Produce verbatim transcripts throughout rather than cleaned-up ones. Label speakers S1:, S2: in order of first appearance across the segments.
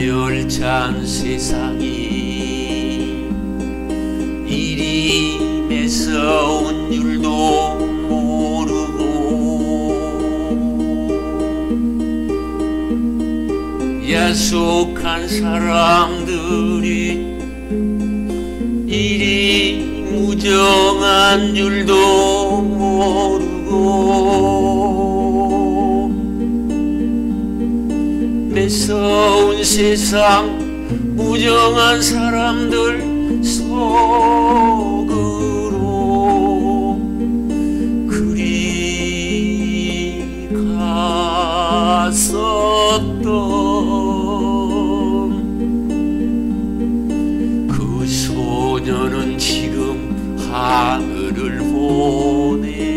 S1: 야멸찬 세상이 이리 매서운 줄도 모르고 야속한 사람들이 이리 무정한 줄도 모르고 매서운 세상 무정한 사람들 속으로 그리 갔었던 그 소녀는 지금 하늘을 보네.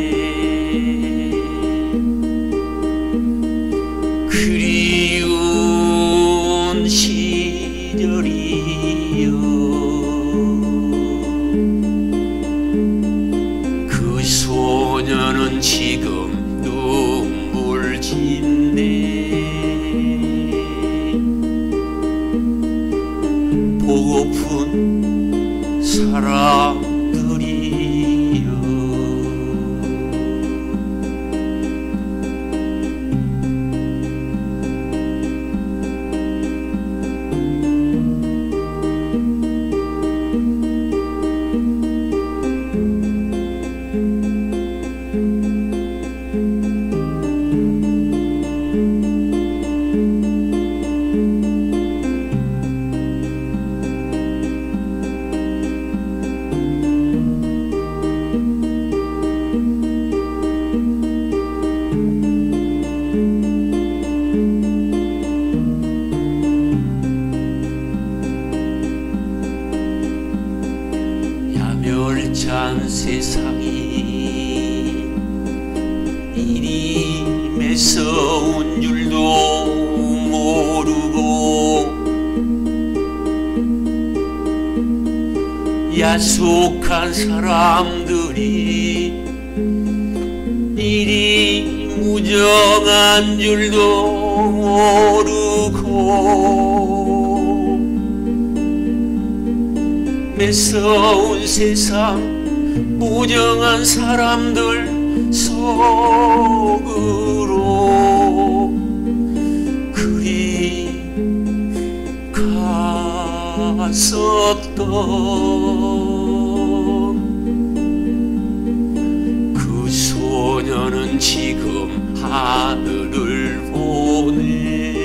S1: 그리운 시절이여 그 소녀는 지금 눈물 짓네. 보고픈 사람들이여 야멸찬 세상이 이리 매서운 줄도 모르고 야속한 사람들이 이리 무정한 줄도 모르고 매서운 세상 무정한 사람들 속으로 그리 갔었던 그 소녀는 지금 하늘을 보네.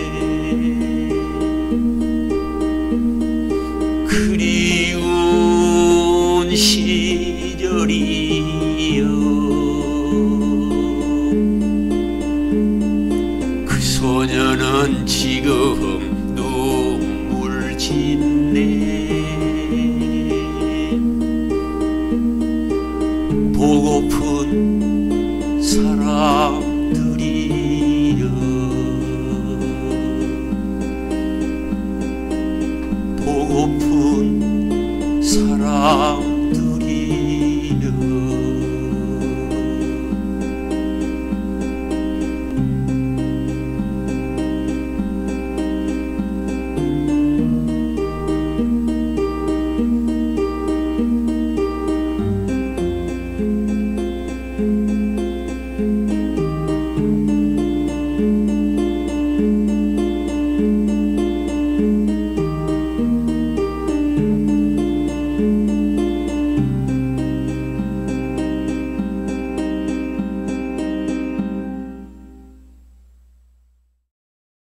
S1: 그리운 시절이여 그 소녀는 지금